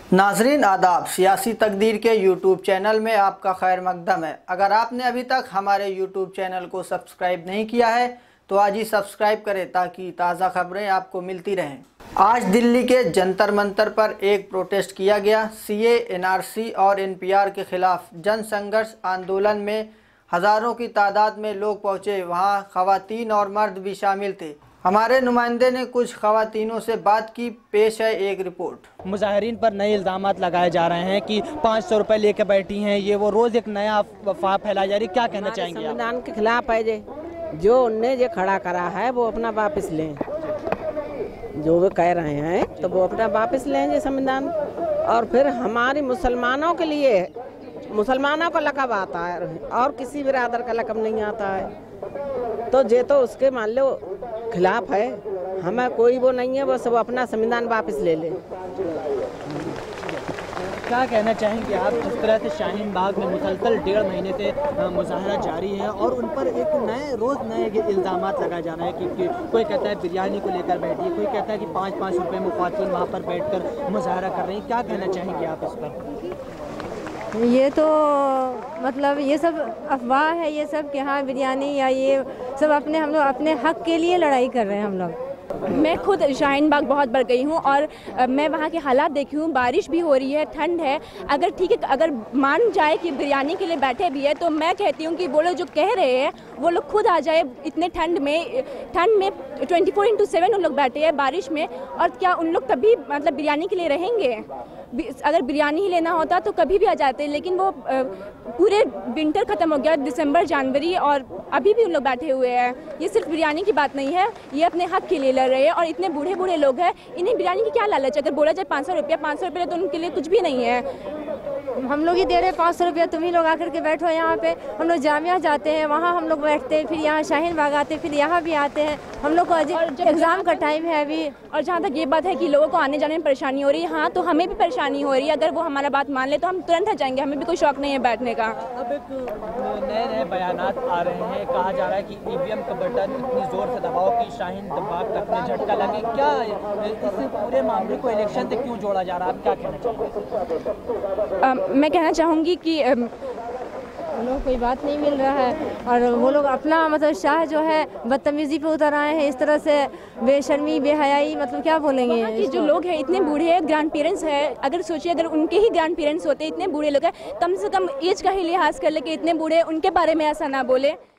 नाजरीन आदाब, सियासी तकदीर के यूट्यूब चैनल में आपका खैर मकदम है। अगर आपने अभी तक हमारे यूट्यूब चैनल को सब्सक्राइब नहीं किया है तो आज ही सब्सक्राइब करें ताकि ताज़ा खबरें आपको मिलती रहें। आज दिल्ली के जंतर मंतर पर एक प्रोटेस्ट किया गया। सीए, एनआरसी और एनपीआर के खिलाफ जन संघर्ष आंदोलन में हज़ारों की तादाद में लोग पहुँचे। वहाँ ख़वातीन और मर्द भी शामिल थे। हमारे नुमाइंदे ने कुछ ख़वातीनों से बात की। पेश है एक रिपोर्ट। मुजाहिरीन पर नए इल्ज़ाम लगाए जा रहे हैं कि 500 रुपये लेके बैठी हैं, ये वो रोज़ एक नया अफवाह फैलाई जा रही है। क्या कहना चाहेंगे? संविधान के खिलाफ है जो उनने जो खड़ा करा है वो अपना वापस लें। जो वो कह रहे हैं तो वो अपना वापस लें ये संविधान। और फिर हमारे मुसलमानों के लिए मुसलमानों का लक़ब आता है और किसी बिरादर का लक़ब नहीं आता है। तो ये तो उसके मान लो खिलाफ है। हमें कोई वो नहीं है, बस वो अपना संविधान वापस ले ले। क्या कहना चाहेंगे आप? जिस तरह से शाहीन बाग में मुसलसल 1.5 महीने से मुजाहरा जारी है और उन पर एक रोज़ नए इल्ज़ाम लगाए जा रहे हैं कि कोई कहता है बिरयानी को लेकर बैठी है, कोई कहता है कि 5-5 रुपये में ख़वातीन वहाँ पर बैठकर मुजाहरा कर रही हैं। क्या कहना चाहेंगे आप इस पर? ये तो मतलब ये सब अफवाह है, ये सब कि हाँ बिरयानी या ये सब हम लोग अपने हक के लिए लड़ाई कर रहे हैं हम लोग। मैं खुद शाहीन बाग बहुत बार गई हूँ और मैं वहाँ के हालात देखी हूँ। बारिश भी हो रही है, ठंड है। अगर ठीक है, अगर मान जाए कि बिरयानी के लिए बैठे भी है तो मैं कहती हूँ कि वो लोग जो कह रहे हैं वो लोग खुद आ जाए। इतने ठंड में 24/7 उन लोग बैठे हैं बारिश में, और क्या उन लोग तभी मतलब बिरयानी के लिए रहेंगे? अगर बिरयानी ही लेना होता तो कभी भी आ जाते, लेकिन वो पूरे विंटर ख़त्म हो गया, दिसंबर जनवरी, और अभी भी उन लोग बैठे हुए हैं। ये सिर्फ बिरयानी की बात नहीं है, ये अपने हक के लिए लड़ रहे हैं। और इतने बूढ़े बूढ़े लोग हैं, इन्हें बिरयानी की क्या लालच? अगर बोला जाए 500 रुपये तो उनके लिए कुछ भी नहीं है। हम लोग ही दे रहे 500 रुपया, तुम ही लोग आकर के बैठो यहाँ पे। हम लोग जामिया जाते हैं, वहाँ हम लोग बैठते हैं, फिर यहाँ शाहीन बाग आते हैं, फिर यहाँ भी आते हैं। हम लोग को एग्ज़ाम का टाइम है अभी। और जहाँ तक ये बात है कि लोगों को आने जाने में परेशानी हो रही है, हाँ तो हमें भी परेशानी हो रही है। अगर वो हमारा बात मान ले तो हम तुरंत आ जाएंगे, हमें भी कोई शौक नहीं है बैठने का। अब एक नए बयानात आ रहे हैं, कहा जा रहा है कि ईवीएम का बटन इतनी ज़ोर से दबाओ कि शाहीन बाग तक में झटका लगे। क्या इस पूरे मामले को इलेक्शन से क्यों जोड़ा जा रहा है? आप क्या कहना चाहेंगे? मैं कहना चाहूँगी कि उन लोग कोई बात नहीं मिल रहा है और वो लोग अपना मतलब शाह जो है बदतमीज़ी पे उतर आए हैं। इस तरह से बेशर्मी बेहयाई, मतलब क्या बोलेंगे कि जो लोग हैं इतने बूढ़े हैं, ग्रैंड पेरेंट्स हैं। अगर सोचिए अगर उनके ही ग्रैंड पेरेंट्स होते, इतने बूढ़े लोग हैं, कम से कम एज का ही लिहाज कर ले कि इतने बूढ़े, उनके बारे में ऐसा ना बोले।